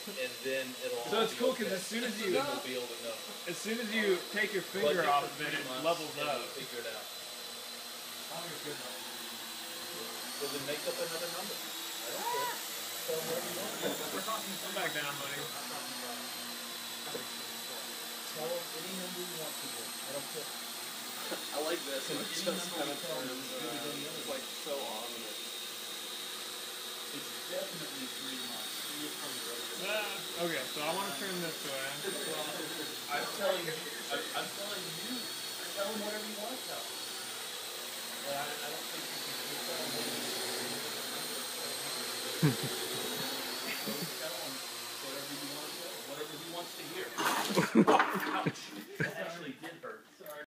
and then it'll. So it's cool because as soon as you we'll be able to know. As soon as you take your finger off of it, it levels up. We'll figure it out. So then make up another number. I don't care. Tell them whatever you want. Come back down, buddy. Tell them any number you want to do. I don't care. I like this. It's just kind of it's like so on with it. It's definitely 3 months. Okay, so I want to turn this way. I'm telling you. Tell them whatever you want to tell them. But I don't think you can tell them whatever you want to tell them. Whatever he wants to hear. Ouch.